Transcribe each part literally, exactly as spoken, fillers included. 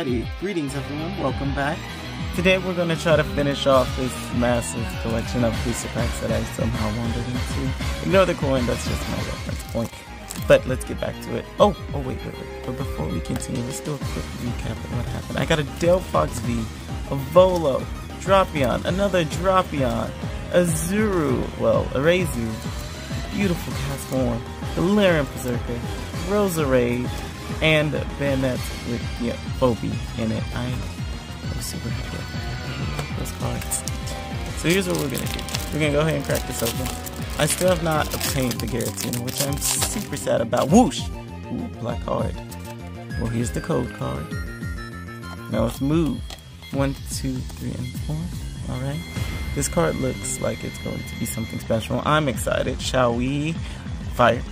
Alrighty, greetings everyone, welcome back. Today we're going to try to finish off this massive collection of booster packs that I somehow wandered into. Ignore the coin, that's just my reference point. But let's get back to it. Oh, oh wait, wait, wait. But before we continue, let's do a quick recap of what happened. I got a Delphox V, a Volo, Drapion, another Drapion, a Zuru, well, a Reizu, beautiful cast form, the Laren Berserker, Roserade, and Bayonet with, yeah, Phoebe in it. I am super happy with those cards. So here's what we're gonna do. We're gonna go ahead and crack this open. I still have not obtained the Giratina, which I'm super sad about. Whoosh! Ooh, black card. Well, here's the code card. Now let's move. One, two, three, and four. Alright. This card looks like it's going to be something special. I'm excited. Shall we? Fire.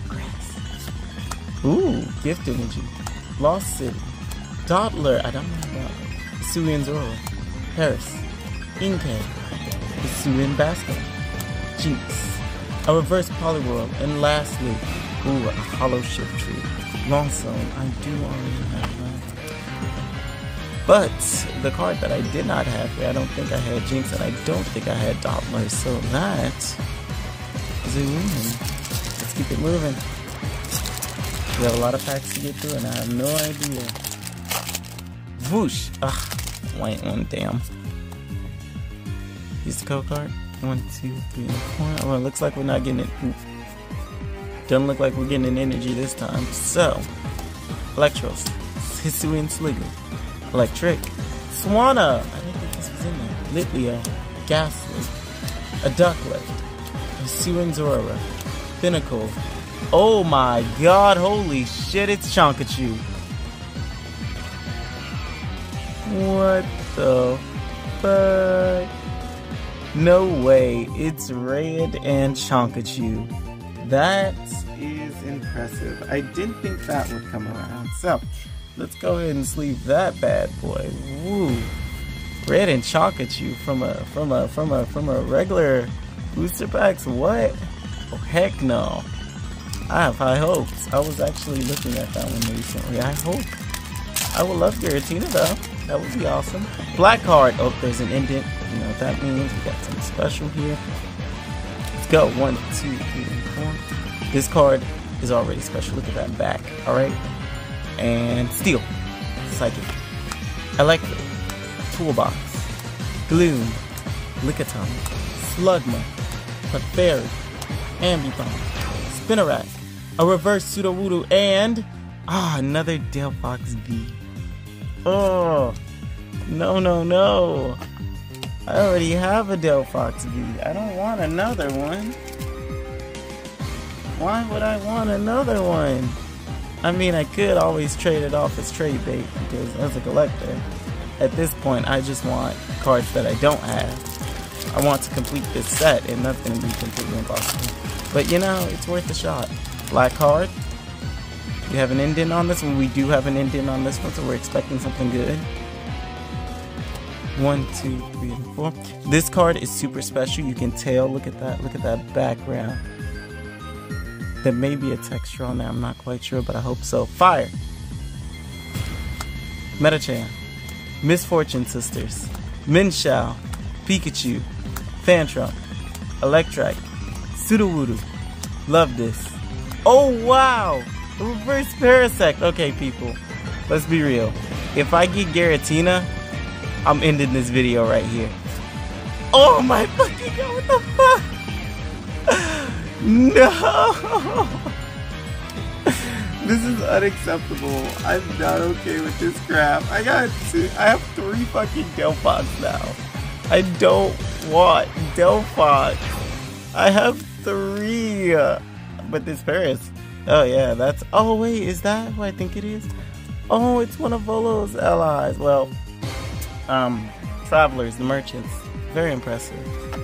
Ooh, Gift Energy, Lost City, Dottler, I don't know about it, Hisuian Zoro, Paris, Inkay, Hisuian Basket, Jinx, a Reverse Poliwhirl, and lastly, ooh, a Hollow Shift Tree, Longsome. I do already have that. But the card that I did not have here, I don't think I had Jinx, and I don't think I had Dottler, so that is a win. Let's keep it moving. We have a lot of packs to get through, and I have no idea. Whoosh! Ugh, white one, damn. Here's the code card. One, two, three, and four. Well, it looks like we're not getting it. Oof. Doesn't look like we're getting an energy this time. So, Electros, Hisuian Sliggly, Electric, Swanna. I didn't think this was in there. Litleo, Ghastly, a Ducklet, Hisuian Zorora, Pinnacle. Oh my god, holy shit, it's Chonkachu. What the fuck? No way, it's red and Chonkachu. That is impressive. I didn't think that would come around. So, let's go ahead and sleeve that bad boy. Woo. Red and Chonkachu from a from a from a from a regular booster packs. What? Oh heck no. I have high hopes. I was actually looking at that one recently. I hope. I would love Giratina though. That would be awesome. Black card. Oh, there's an indent. You know what that means. We got something special here. Let's go. One, two, three, and four. This card is already special. Look at that back. Alright. And Steel. Psychic. Electric. Toolbox. Gloom. Lickitung. Slugma. Clefairy. Ambipom. Spinarak, a reverse Zeko'Vutum, and ah, another Delphox V. Oh, no, no, no. I already have a Delphox V. I don't want another one. Why would I want another one? I mean, I could always trade it off as trade bait because as a collector, at this point, I just want cards that I don't have. I want to complete this set, and that's going to be completely impossible. But you know, it's worth a shot. Black card. We have an indent on this one. We do have an indent on this one, so we're expecting something good. One, two, three, and four. This card is super special. You can tell. Look at that. Look at that background. There may be a texture on there. I'm not quite sure, but I hope so. Fire. Metachan. Misfortune Sisters. Minshao. Pikachu. Fantrum. Electric. Zeko'Vutum. Love this. Oh wow! Reverse Parasect. Okay people, let's be real. If I get Giratina, I'm ending this video right here. Oh my fucking god, what the fuck? No! This is unacceptable. I'm not okay with this crap. I got two, I have three fucking Delphox now. I don't want Delphox. I have three, but this Paris. Oh yeah, that's. Oh wait, is that who I think it is? Oh, it's one of Volo's allies. Well, um, travelers, the merchants. Very impressive.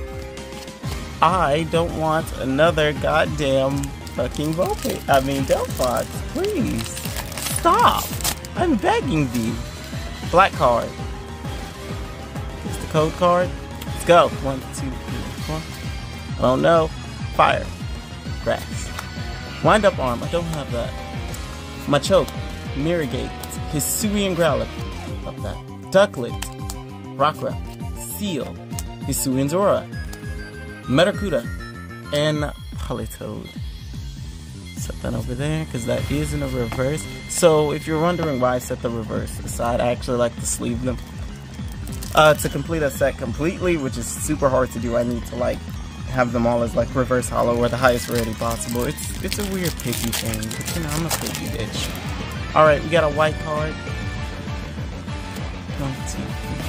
I don't want another goddamn fucking Volpe. I mean Delphox. Please stop. I'm begging you. Black card. Here's the code card. Let's go. One, two, three, four. Oh no. Fire. Grass. Wind up arm. I don't have that. Machoke. Mirrorgate. Hisuian Growlithe. Love that. Ducklet, Rockruff, Seal, Hisuian Zora, Metacuda, and Politoed. Set that over there because that is in a reverse. So if you're wondering why I set the reverse aside, I actually like to sleeve them. Uh, to complete a set completely, which is super hard to do, I need to like have them all as like reverse hollow or the highest rarity possible. It's it's a weird picky thing, but you know, I'm a picky bitch. Alright, we got a white card. One, two,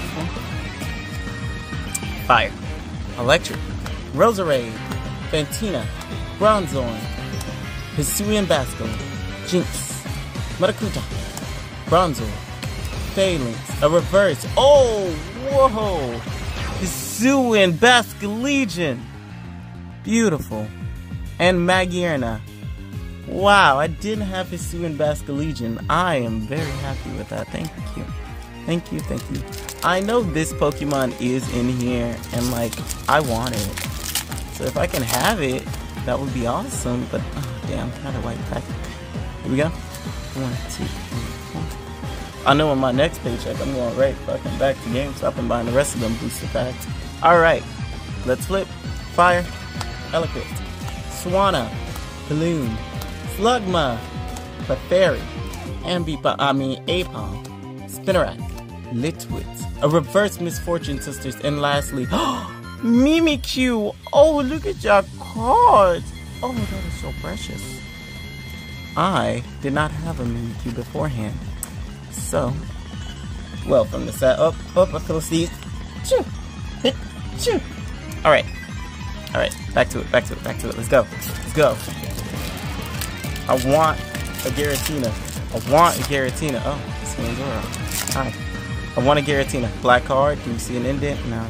three, four. Fire. Electric. Roserade. Fantina. Bronzorn. Hisuian Basculin. Jinx. Metacuta. Bronzor. Phalanx. A reverse. Oh, whoa. Hisuian Basculegion. Beautiful. And Magierna. Wow, I didn't have Hisuian Basculegion. I am very happy with that. Thank you. Thank you, thank you. I know this Pokemon is in here, and like, I want it. So if I can have it, that would be awesome. But, oh damn, another white pack. Here we go. One, two, three, four. I know on my next paycheck, I'm going right fucking back to GameStop and buying the rest of them booster packs. Alright, let's flip. Fire. Eloquent. Swanna. Balloon. Slugma. Clefairy. Ambipa, I mean, Apom. Spinarak. Litwit. A reverse Misfortune Sisters. And lastly, Mimikyu. Oh, look at your cards. Oh, that is so precious. I did not have a Mimikyu beforehand. So, well, from the set up, up, I feel see. Choo, hit, choo. All right, all right, back to it, back to it, back to it. Let's go, let's go. I want a Giratina. I want a Giratina. Oh, this one's alright. All right, I want a Giratina. Black card. Can you see an indent? No.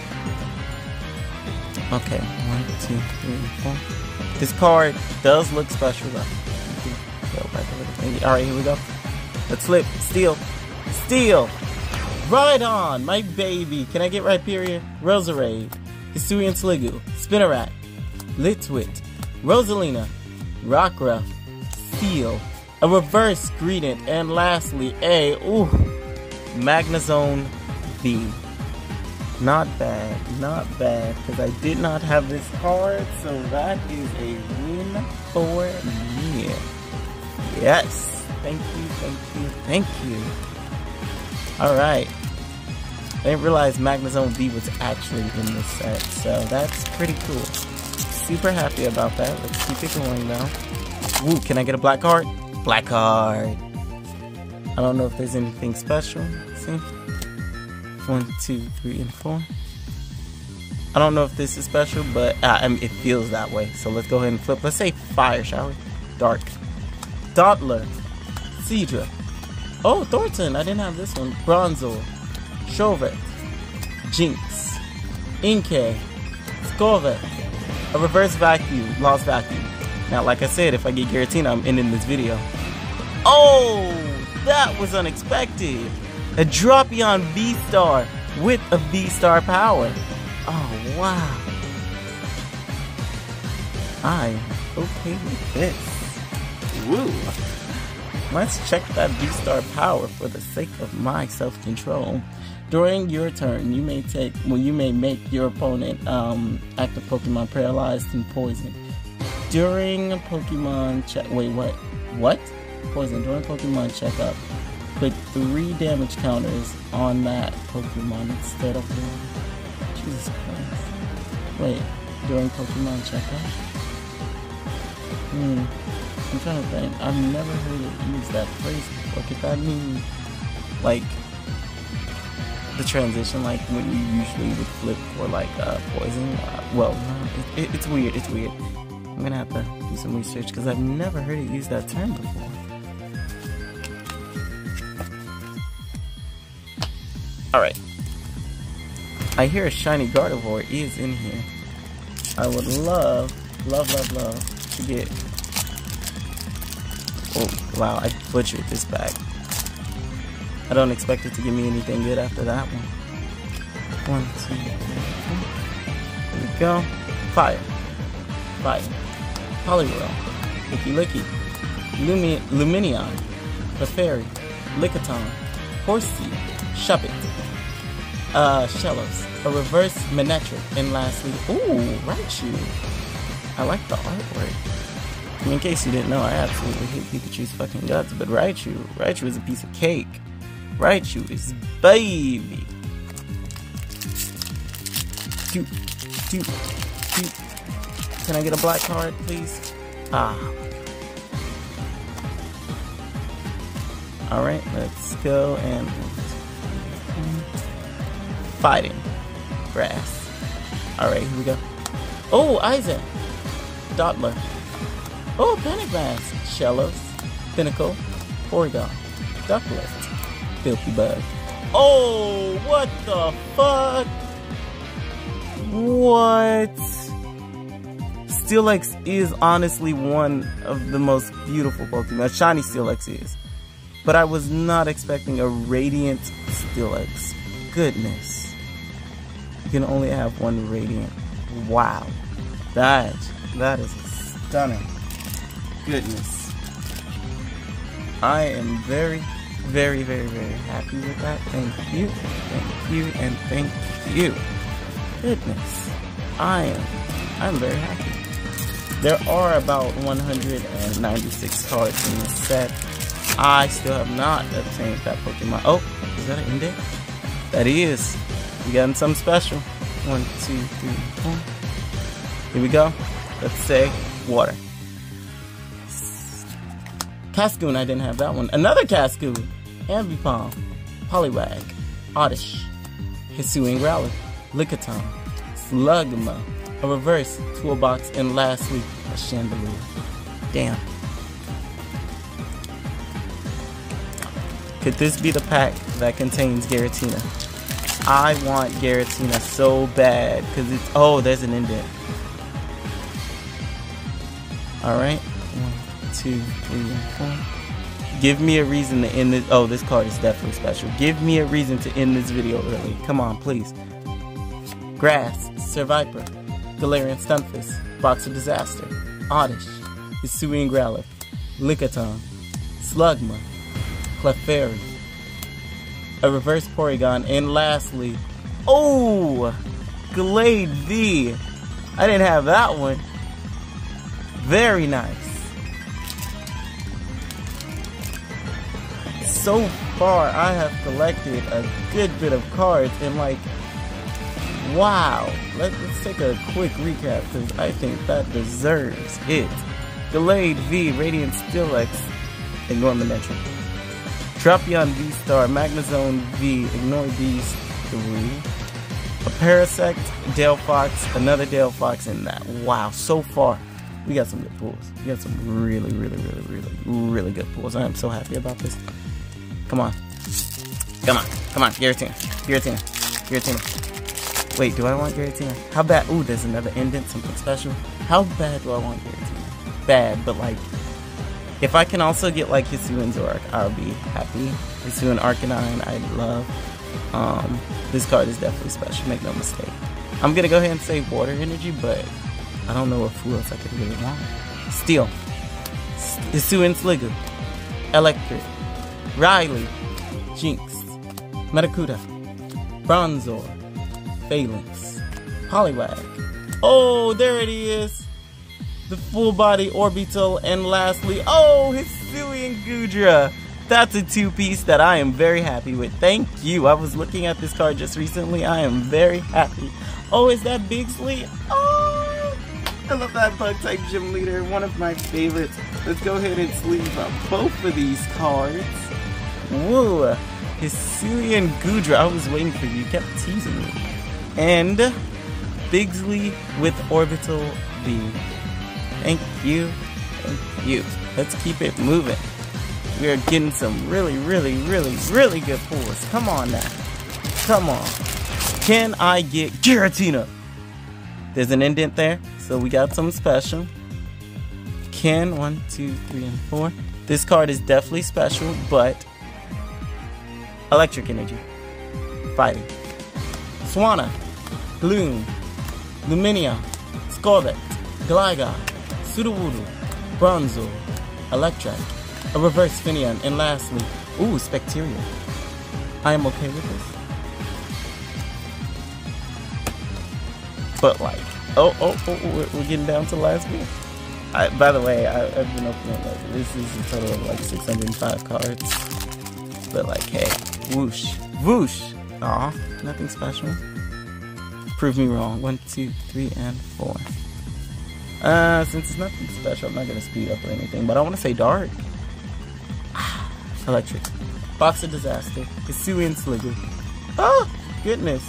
Okay, one, two, three, four. This card does look special though. All right, here we go. Let's flip. Steel. Steel. Right on, my baby. Can I get Rhyperior? Roserade. Hisuian Sliggoo. Spinarak. Litwit. Rosalina. Rockruff. Seal. A reverse Greedent. And lastly, a ooh, Magnezone V. Not bad. Not bad. Because I did not have this card. So that is a win for me. Yes. Thank you, thank you, thank you. Alright. I didn't realize Magnezone V was actually in this set, so that's pretty cool. Super happy about that. Let's keep it going though. Ooh, can I get a black card? Black card. I don't know if there's anything special. Let's see. One, two, three, and four. I don't know if this is special, but uh, I mean, it feels that way. So let's go ahead and flip. Let's say fire, shall we? Dark. Dottler. Seadra. Oh, Thornton. I didn't have this one. Bronzor. Chauvet. Jinx. Inkay. Scorvet. A reverse vacuum. Lost vacuum. Now, like I said, if I get Giratina, I'm ending this video. Oh, that was unexpected. A Dropion V-Star with a V-Star power. Oh, wow. I'm okay with this. Woo. Let's check that V-Star power for the sake of my self-control. During your turn, you may take, well, you may make your opponent um, active Pokemon paralyzed and poisoned. During a Pokemon check, wait, what? What? Poison. During Pokemon checkup, put three damage counters on that Pokemon instead of one. Jesus Christ. Wait, during Pokemon checkup? Hmm. I'm trying to think. I've never heard it use that phrase before. Could that mean, like, the transition, like when you usually would flip for, like, uh, poison? Uh, well, no, it, it, it's weird. It's weird. I'm gonna have to do some research because I've never heard it use that term before. Alright. I hear a shiny Gardevoir is in here. I would love, love, love, love to get... Oh, wow, I butchered this bag. I don't expect it to give me anything good after that one. One, two, three, four. There we go. Fire. Fire. Poliwhirl. Licky Licky. Lumi Luminion. Clefairy. Lickitung. Horsey, Shuppet, uh, Shellos, a reverse Manectric, and lastly, ooh, Raichu. I like the artwork. I mean, in case you didn't know, I absolutely hate Pikachu's fucking guts, but Raichu, Raichu is a piece of cake. Raichu is baby. Doot, doot, doot. Can I get a black card, please? Ah. Alright, let's go and... Fighting. Grass. Alright, here we go. Oh, Isaac. Dottler. Oh, Pentagrass. Shellos. Pinnacle. Porygon. Ducklet. Filthy Bug. Oh, what the fuck? What? Steelix is honestly one of the most beautiful Pokemon. Shiny Steelix is. But I was not expecting a Radiant Steelix. Goodness. You can only have one Radiant. Wow. That, that is stunning. Goodness. I am very, very, very, very happy with that. Thank you, thank you, and thank you. Goodness. I am, I'm very happy. There are about one hundred ninety-six cards in this set. I still have not obtained that Pokemon. Oh, is that an index? That is. We got something special. One, two, three, four. Here we go. Let's say water. Cascoon, I didn't have that one. Another Cascoon. Ambipom. Poliwag. Oddish. Hisuian Growler. Lickitung. Slugma. A reverse toolbox. And lastly, a Chandelier. Damn. Could this be the pack that contains Giratina? I want Giratina so bad because it's... Oh, there's an indent. Alright. One, two, three, four. Give me a reason to end this... Oh, this card is definitely special. Give me a reason to end this video early. Come on, please. Grass. Survivor. Galarian Stunfisk. Box of Disaster. Oddish. Hisuian Growler. Lickitung. Slugma. Clefairy, a reverse Porygon, and lastly, oh, Glade V. I didn't have that one. Very nice. So far, I have collected a good bit of cards, and like, wow. Let's, let's take a quick recap, because I think that deserves it. Glade V, Radiant Steelix, ignore Manectric. Drapion V-Star, Magnezone V, ignore these three. A Parasect, Delphox, another Delphox, and that. Wow, so far, we got some good pulls. We got some really, really, really, really, really good pulls. I am so happy about this. Come on. Come on. Come on. Giratina. Giratina. Giratina. Wait, do I want Giratina? How bad? Ooh, there's another indent, something special. How bad do I want Giratina? Bad, but like, if I can also get like Hisuian Zorak, I'll be happy. Hisuian Arcanine, I love. Um, this card is definitely special, make no mistake. I'm gonna go ahead and say Water Energy, but I don't know who else I could really want. Steel. Hisuian Sliggoo. Electric. Riley. Jinx. Metacuda. Bronzor. Phalanx. Poliwag. Oh, there it is. The full body Orbital, and lastly, oh, Hisuian Goodra. That's a two-piece that I am very happy with. Thank you. I was looking at this card just recently. I am very happy. Oh, is that Bigsley? Oh, I love that Bug-type Gym Leader. One of my favorites. Let's go ahead and sleeve up both of these cards. Woo. Hisuian Goodra. I was waiting for you. You kept teasing me. And Bigsley with Orbital V. Thank you, thank you. Let's keep it moving. We are getting some really, really, really, really good pulls. Come on now. Come on. Can I get Giratina? There's an indent there, so we got something special. Can, one, two, three, and four. This card is definitely special, but Electric Energy. Fighting. Swanna. Gloom. Luminia. Scorlet. Gligar. Sudowoodo, Bronzor, Electric, a reverse Finion, and lastly, ooh, Spectarian. I am okay with this. But like, oh, oh, oh, we're, we're getting down to the last bit. I, by the way, I, I've been opening, like, this is a total of like six hundred five cards. But like, hey, whoosh, whoosh. Aw, nothing special. Prove me wrong. One, two, three, and four. Uh, since it's nothing special, I'm not gonna speed up or anything, but I wanna say dark. Electric. Box of Disaster. Hisuian Sliggoo. Oh, goodness.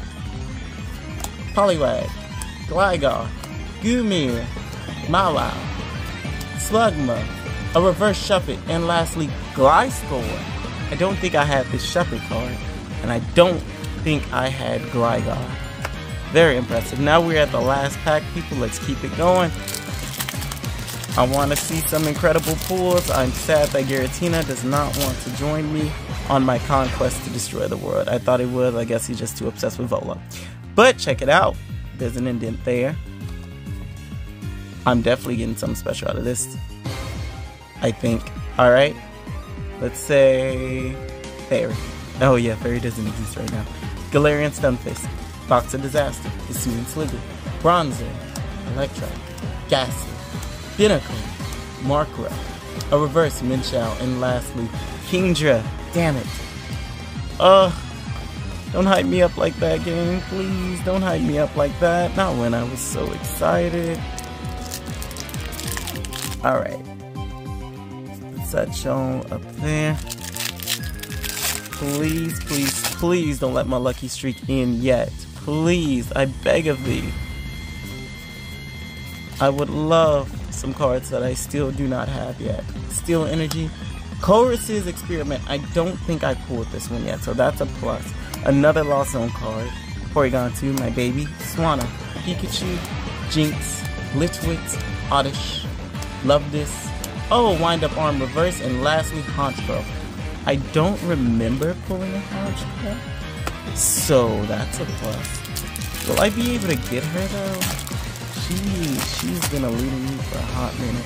Poliwag. Gligar. Gumir. Mawile. Slugma. A reverse Shuppet. And lastly, Gliscor. I don't think I had this Shuppet card. And I don't think I had Gligar. Very impressive. Now we're at the last pack, people. Let's keep it going. I want to see some incredible pulls. I'm sad that Giratina does not want to join me on my conquest to destroy the world. I thought he would. I guess he's just too obsessed with Vola. But check it out. There's an indent there. I'm definitely getting something special out of this, I think. Alright. Let's say Fairy. Oh yeah, Fairy doesn't exist right now. Galarian Stunfisk. Box of Disaster. Hisuian Sliggoo. Bronzor. Electric. Ghastly. Binacle, Markra, a reverse Minchao, and lastly, Kingdra. Damn it. Ugh. Don't hype me up like that, game. Please, don't hype me up like that. Not when I was so excited. Alright. Put that show up there. Please, please, please don't let my lucky streak in yet. Please, I beg of thee. I would love some cards that I still do not have yet. Steel Energy. Chorus's Experiment. I don't think I pulled this one yet, so that's a plus. Another Lost Zone card. Porygon two, my baby. Swanna. Pikachu. Jinx. Litwit. Oddish. Love This. Oh, Wind Up Arm Reverse. And lastly, Honchkrow. I don't remember pulling a Honchkrow, so that's a plus. Will I be able to get her though? She, she's been eluding me for a hot minute.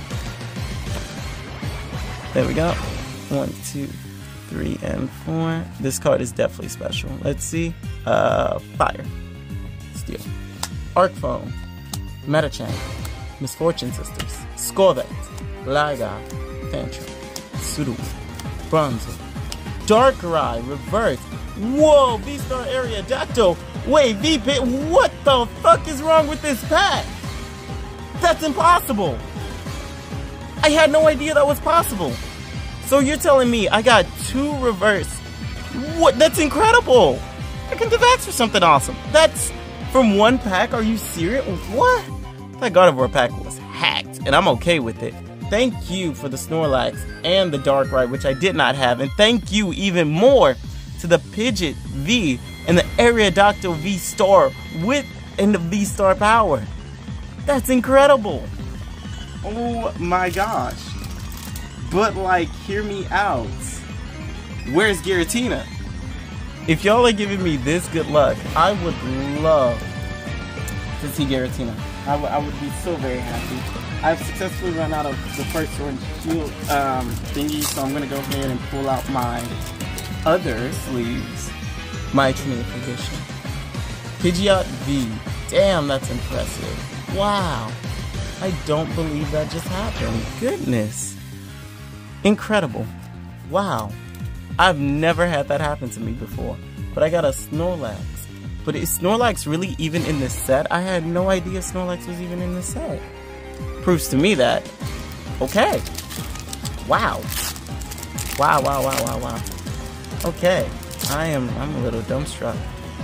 There we go. One, two, three, and four. This card is definitely special. Let's see. Uh, Fire. Steel. Arc Foam. Metachan. Misfortune Sisters. Scorvette. Ligar. Tantrum. Sudowoodo. Bronzor. Darkrai. Reverse. Whoa! V-Star Ariaducto. Wait, V-Pit, what the fuck is wrong with this pack? That's impossible. I had no idea that was possible. So you're telling me I got two reverse. What? That's incredible. I can Devax for something awesome. That's from one pack? Are you serious? What? That Gardevoir pack was hacked, and I'm okay with it. Thank you for the Snorlax and the Darkrai, which I did not have, and thank you even more to the Pidgeot V and the Ariaducto V-Star with and the V-Star power. That's incredible. Oh my gosh. But like, hear me out. Where's Giratina? If y'all are giving me this good luck, I would love to see Giratina. I, I would be so very happy. I've successfully run out of the first orange shield um, thingy, so I'm going to go ahead and pull out my other sleeves. My twentieth edition. Pidgeot V. Damn, that's impressive. Wow. I don't believe that just happened. Goodness. Incredible. Wow. I've never had that happen to me before. But I got a Snorlax. But is Snorlax really even in this set? I had no idea Snorlax was even in this set. Proves to me that, okay. Wow. Wow, wow, wow, wow, wow. Okay. I am, I'm a little dumbstruck.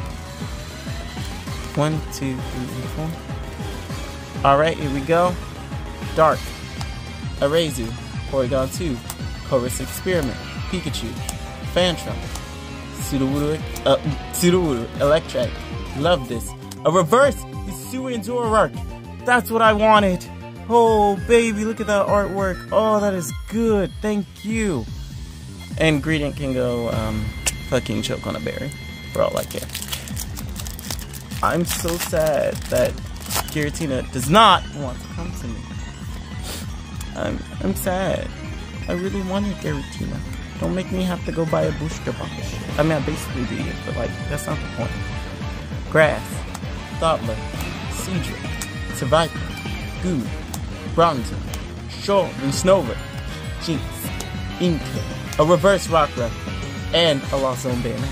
One, two, three, four. Alright, here we go. Dark. Erazu. Porygon two. Chorus Experiment. Pikachu. Fantrum. Sudowoodo. Uh, Sudowoodo. Electric. Love This. A reverse. Hisuian Zoroark. That's what I wanted. Oh, baby, look at that artwork. Oh, that is good. Thank you. And Gradient can go, um... fucking choke on a berry, for all I care. I'm so sad that Giratina does not want to come to me. I'm I'm sad. I really wanted Giratina. Don't make me have to go buy a booster box. I mean, I basically did, but like, that's not the point. Grass, Thoughtler, Cedric, Survivor, Goo, Bronzer, Shoal, and Snover, Jinx, Inkay, a reverse Rockruff, and a Lost Zone Bayonet.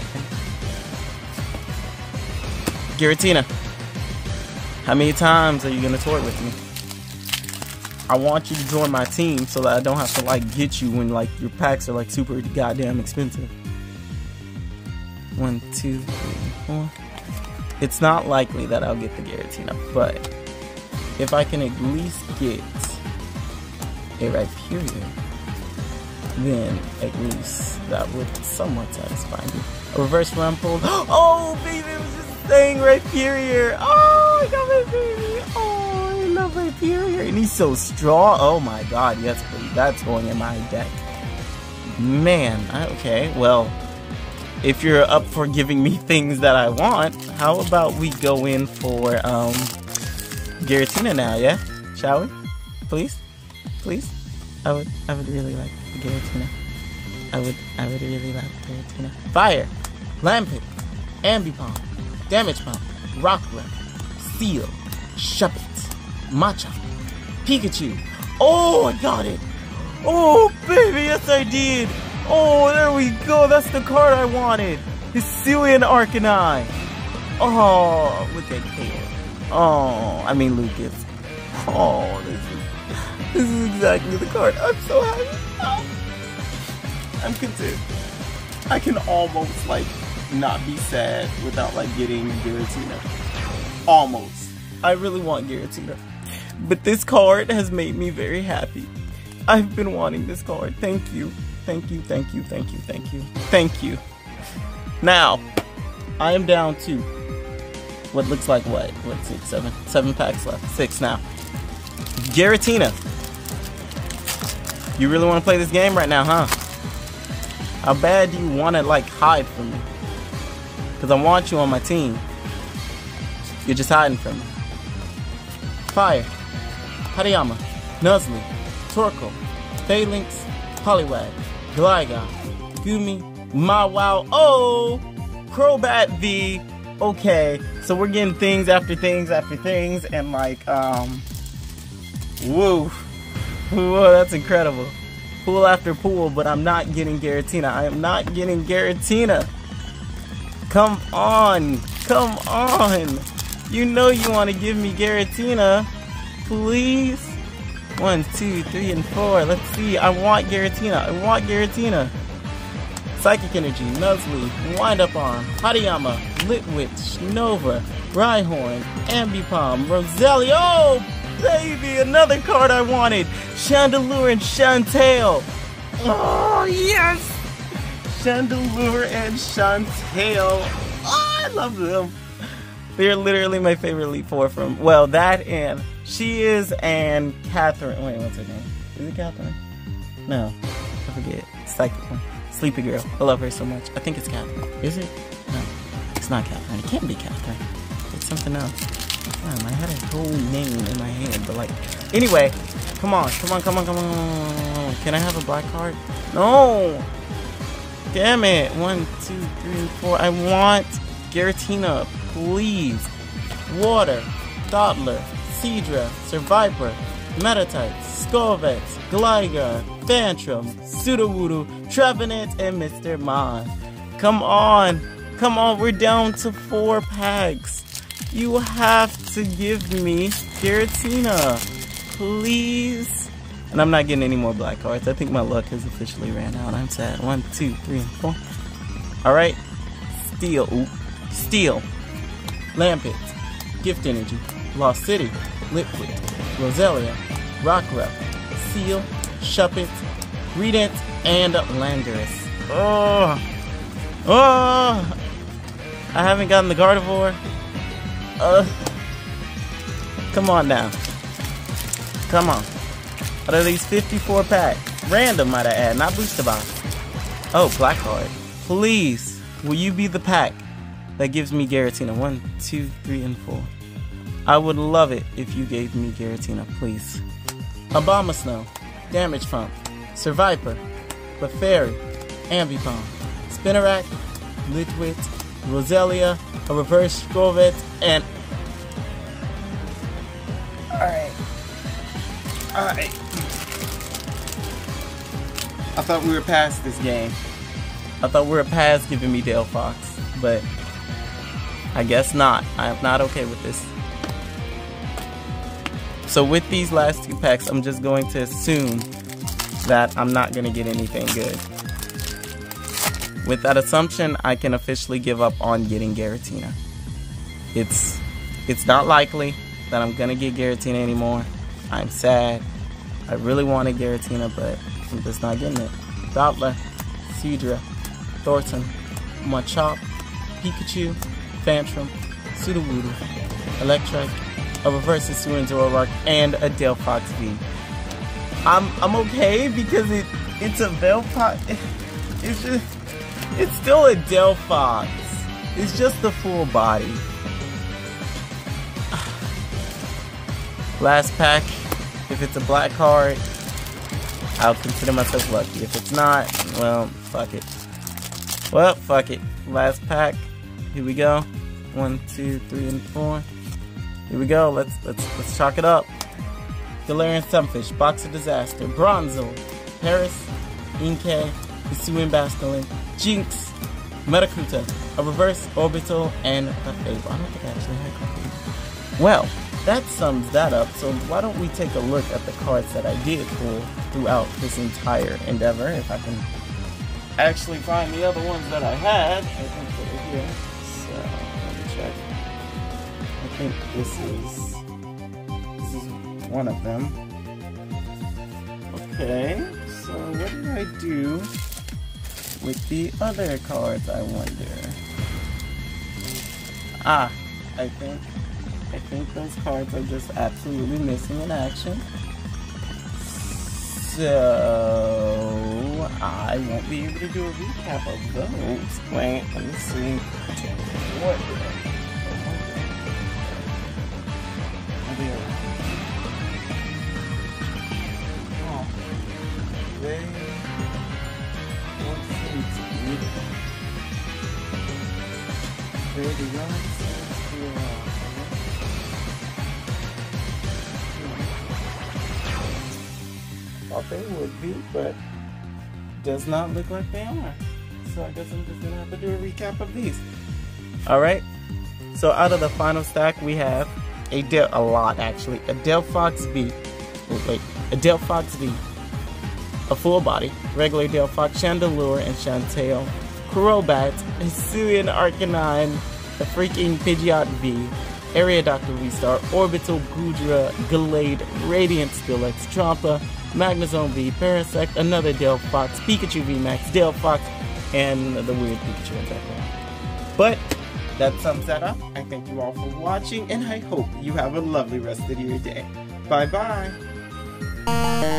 Giratina, how many times are you gonna toy with me? I want you to join my team so that I don't have to like get you when like your packs are like super goddamn expensive. One, two, three, four. It's not likely that I'll get the Giratina, but if I can at least get a Rhyperior, then at least that would somewhat satisfy me. A reverse Rumple. Oh baby, it was just saying Rhyperior. Oh, I got my baby. Oh. Rhyperior, and he's so strong. Oh my god, yes please, that's going in my deck. Man, okay, well, if you're up for giving me things that I want, how about we go in for um Giratina now, yeah? Shall we? Please? Please? I would I would really like the Giratina. I would I would really like the Giratina. Fire! Lampit, Ambipom, Damage Pump, Rockruff, Steel, Shuppet, Matcha, Pikachu. Oh, I got it. Oh, baby, yes I did. Oh, there we go. That's the card I wanted. Hisuian Arcanine. Oh, look at Kale. Oh, I mean Lucas. Oh, this is, this is exactly the card. I'm so happy. Oh, I'm content. I can almost, like, not be sad without, like, getting Giratina. Almost. I really want Giratina. But this card has made me very happy. I've been wanting this card. Thank you. Thank you, thank you, thank you, thank you. Thank you. Now, I am down to what looks like what? What, six, seven? Seven packs left. Six now. Giratina. You really want to play this game right now, huh? How bad do you want to, like, hide from me? Because I want you on my team. You're just hiding from me. Fire. Hariyama, Nuzlocke, Torkoal, Phalanx, Poliwag, Gligar, Gumi, Mawile, oh, Crobat V. Okay, so we're getting things after things after things, and like, um, woo, whoa, that's incredible. Pool after pool, but I'm not getting Giratina. I am not getting Giratina. Come on, come on. You know you want to give me Giratina. Please? One, two, three, and four. Let's see. I want Giratina. I want Giratina. Psychic Energy, Nuzlocke, Wind Up Arm, Hariyama, Litwitch, Nova, Rhyhorn, Ambipom, Roselia. Oh, baby, another card I wanted. Chandelure and Chantail. Oh, yes. Chandelure and Chantail. Oh, I love them. They're literally my favorite Elite Four from, well, that and She Is and Catherine. Wait, what's her name? Is it Catherine? No, I forget. Psychic one. Sleepy Girl. I love her so much. I think it's Catherine. Is it? No, it's not Catherine. It can't be Catherine. It's something else. Damn, I had a whole name in my head, but like, anyway, come on, come on, come on, come on. Can I have a black card? No! Damn it. One, two, three, four. I want Giratina. Please. Water, Dottler, Seadra, Survivor, Meditite, Scorvex, Gligar, Tantrum, Sudowoodo, Trevenant, and Mister Mon. Come on. Come on, we're down to four packs. You have to give me Giratina. Please. And I'm not getting any more black cards. I think my luck has officially ran out. I'm sad. One, two, three, and four. Alright. Steel. Oop. Steel. Lampit, Gift Energy, Lost City, Liquid, Roselia, Rockruff, Seal, Shuppet, Greedent, and Landorus. Oh, oh! I haven't gotten the Gardevoir. Uh, come on now. Come on. Out of these fifty-four packs, random might I add, not booster box. Oh, black card. Please, will you be the pack that gives me Giratina? One, two, three, and four. I would love it if you gave me Giratina, please. Abomasnow, Damage Pump, Survivor, Clefairy, Ambipom, Spinarak, Litwit, Roselia, a reverse Scorvet, and... Alright. Alright. I thought we were past this game. I thought we were past giving me Delphox, but I guess not. I am not okay with this. So with these last two packs, I'm just going to assume that I'm not going to get anything good. With that assumption, I can officially give up on getting Giratina. It's it's not likely that I'm going to get Giratina anymore. I'm sad. I really wanted Giratina, but I'm just not getting it. Doppler, Seadra, Thornton, Machop, Pikachu, Fantrum, Zeko'Vutum, Electric, a reverse Hisuian Zoroark, and a Delphox V. I'm I'm okay because it it's a Delphox. It's just it's still a Delphox. It's just the full body. Last pack. If it's a black card, I'll consider myself lucky. If it's not, well, fuck it. Well, fuck it. Last pack. Here we go. One, two, three, and four. Here we go. Let's let's let's chalk it up. Galarian Sunfish, Box of Disaster, Bronzor, Paris, Inkay, Hisuian Basculin, Jinx, Metakuta, a reverse Orbital, and a Fable. I don't think I actually had Fable. Well, that sums that up. So why don't we take a look at the cards that I did pull throughout this entire endeavor? If I can actually find the other ones that I had, I can put it here. So let me check. I think this is this is one of them. Okay, so what did I do with the other cards, I wonder? Ah, I think I think those cards are just absolutely missing in action. So I won't be able to do a recap of those. Wait, let me see. What? Oh, they don't seem to be. They do not seem to. Thought they would be, but does not look like they are. So I guess I'm just gonna have to do a recap of these. Alright, so out of the final stack we have a Del a lot actually. A Delphox V. Oh, wait, a Delphox V. A full body, regular Delphox, Chandelure and Chantail, Crobat, Hisuian Arcanine, a freaking Pidgeot V, Area Doctor V-Star, Orbital, Goodra, Gallade, Radiant Steelix, Trompa, Magnezone V, Parasect, another Delphox, Pikachu V Max, Delphox, and the weird Pikachu in background. But that sums that up. I thank you all for watching, and I hope you have a lovely rest of your day. Bye bye.